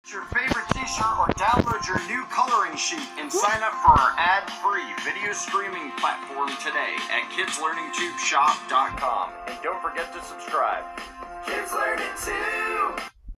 Your favorite t-shirt or download your new coloring sheet and sign up for our ad-free video streaming platform today at kidslearningtubeshop.com. And don't forget to subscribe. Kids Learning Tube!